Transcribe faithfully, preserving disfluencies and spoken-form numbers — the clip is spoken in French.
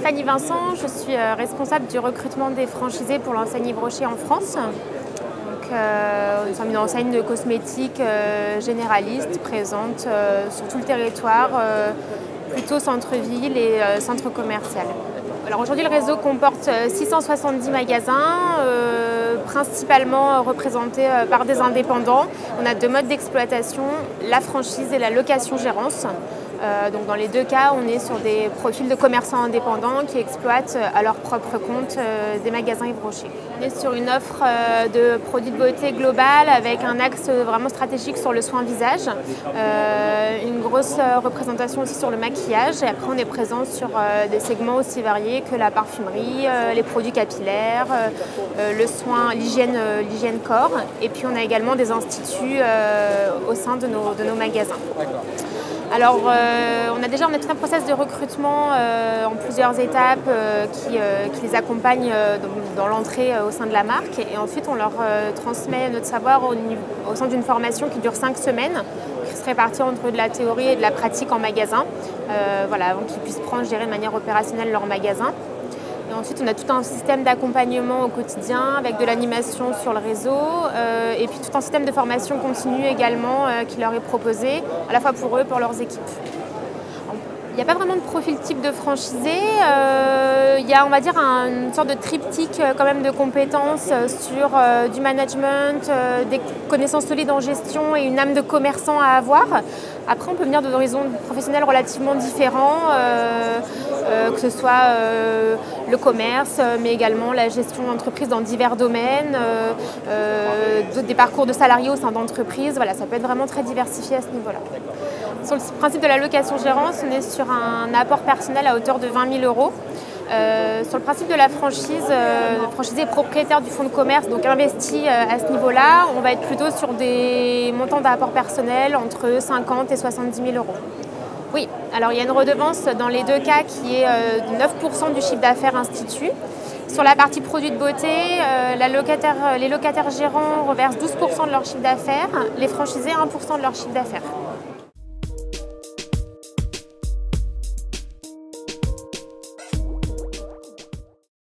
Fanny Vincent, je suis responsable du recrutement des franchisés pour l'enseigne Yves Rocher en France. Donc, euh, nous sommes une enseigne de cosmétiques euh, généraliste présente euh, sur tout le territoire, euh, plutôt centre-ville et euh, centre commercial. Alors aujourd'hui, le réseau comporte six cent soixante-dix magasins, euh, principalement représentés euh, par des indépendants. On a deux modes d'exploitation, la franchise et la location-gérance. Euh, donc dans les deux cas, on est sur des profils de commerçants indépendants qui exploitent à leur propre compte euh, des magasins Yves Rocher. On est sur une offre euh, de produits de beauté globale avec un axe vraiment stratégique sur le soin visage, euh, une grosse représentation aussi sur le maquillage, et après on est présent sur euh, des segments aussi variés que la parfumerie, euh, les produits capillaires, euh, le soin, l'hygiène, euh, l'hygiène corps, et puis on a également des instituts euh, au sein de nos, de nos magasins. Alors, euh, on a déjà on a tout un process de recrutement euh, en plusieurs étapes euh, qui, euh, qui les accompagne euh, dans, dans l'entrée euh, au sein de la marque. Et ensuite, on leur euh, transmet notre savoir au, au sein d'une formation qui dure cinq semaines, qui se répartit entre de la théorie et de la pratique en magasin, euh, voilà, avant qu'ils puissent prendre, gérer de manière opérationnelle leur magasin. Et ensuite, on a tout un système d'accompagnement au quotidien avec de l'animation sur le réseau euh, et puis tout un système de formation continue également euh, qui leur est proposé, à la fois pour eux et pour leurs équipes. Il n'y a pas vraiment de profil type de franchisé. Euh, il y a, on va dire, un, une sorte de triptyque euh, quand même de compétences euh, sur euh, du management, euh, des connaissances solides en gestion et une âme de commerçant à avoir. Après, on peut venir d'horizons professionnels relativement différents, euh, euh, que ce soit euh, le commerce, mais également la gestion d'entreprise dans divers domaines, euh, euh, des parcours de salariés au sein d'entreprises. Voilà, ça peut être vraiment très diversifié à ce niveau-là. Sur le principe de la location-gérance, on est sur un apport personnel à hauteur de vingt mille euros. Euh, sur le principe de la franchise, euh, le franchisé est propriétaire du fonds de commerce, donc investi euh, à ce niveau-là. On va être plutôt sur des montants d'apport personnel entre cinquante et soixante-dix mille euros. Oui, alors il y a une redevance dans les deux cas qui est euh, de neuf pour cent du chiffre d'affaires institut. Sur la partie produits de beauté, euh, la locataire, les locataires gérants reversent douze pour cent de leur chiffre d'affaires, les franchisés un pour cent de leur chiffre d'affaires.